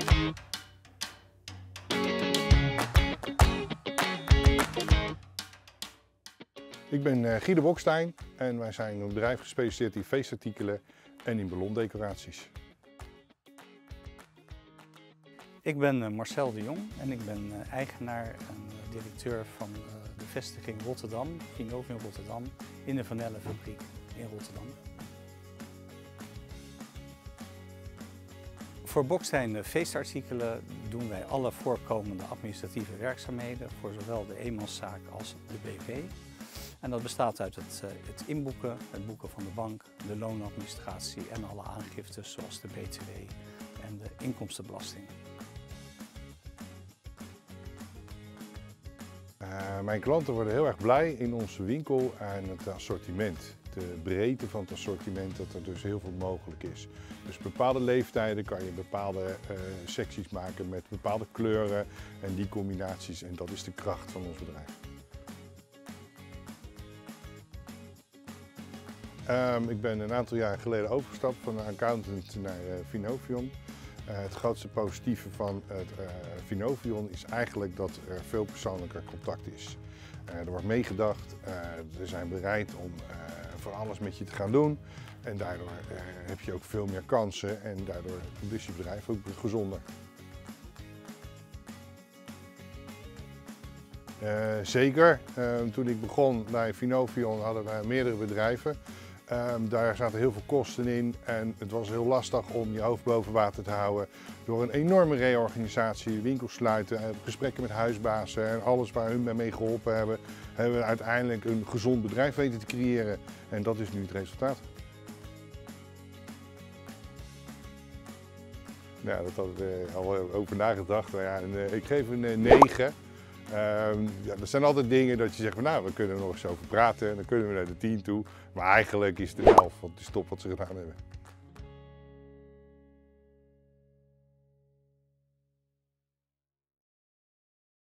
Ik ben Guido Bokstein en wij zijn een bedrijf gespecialiseerd in feestartikelen en in ballondecoraties. Ik ben Marcel de Jong en ik ben eigenaar en directeur van de vestiging Rotterdam, Vinovion Rotterdam, in de Vanellenfabriek in Rotterdam. Voor Bokstein feestartikelen doen wij alle voorkomende administratieve werkzaamheden voor zowel de eenmanszaak als de BV. En dat bestaat uit het inboeken, het boeken van de bank, de loonadministratie en alle aangiftes zoals de BTW en de inkomstenbelasting. Mijn klanten worden heel erg blij in onze winkel aan het assortiment. De breedte van het assortiment, dat er dus heel veel mogelijk is. Dus bepaalde leeftijden kan je bepaalde secties maken met bepaalde kleuren en die combinaties. En dat is de kracht van ons bedrijf. Ik ben een aantal jaar geleden overgestapt van een accountant naar Vinovion. Het grootste positieve van het Vinovion is eigenlijk dat er veel persoonlijker contact is. Er wordt meegedacht, we zijn bereid om voor alles met je te gaan doen. En daardoor heb je ook veel meer kansen en daardoor is je bedrijf ook gezonder. Zeker, toen ik begon bij Vinovion hadden wij meerdere bedrijven. Daar zaten heel veel kosten in en het was heel lastig om je hoofd boven water te houden. Door een enorme reorganisatie, winkels sluiten, gesprekken met huisbazen en alles waar hun mee geholpen hebben, hebben we uiteindelijk een gezond bedrijf weten te creëren. En dat is nu het resultaat. Ja, dat had ik al over nagedacht. Nou ja, ik geef een 9. Ja, er zijn altijd dingen dat je zegt, nou, we kunnen er nog eens over praten en dan kunnen we naar de 10 toe. Maar eigenlijk is het een 11, want het is top wat ze gedaan hebben.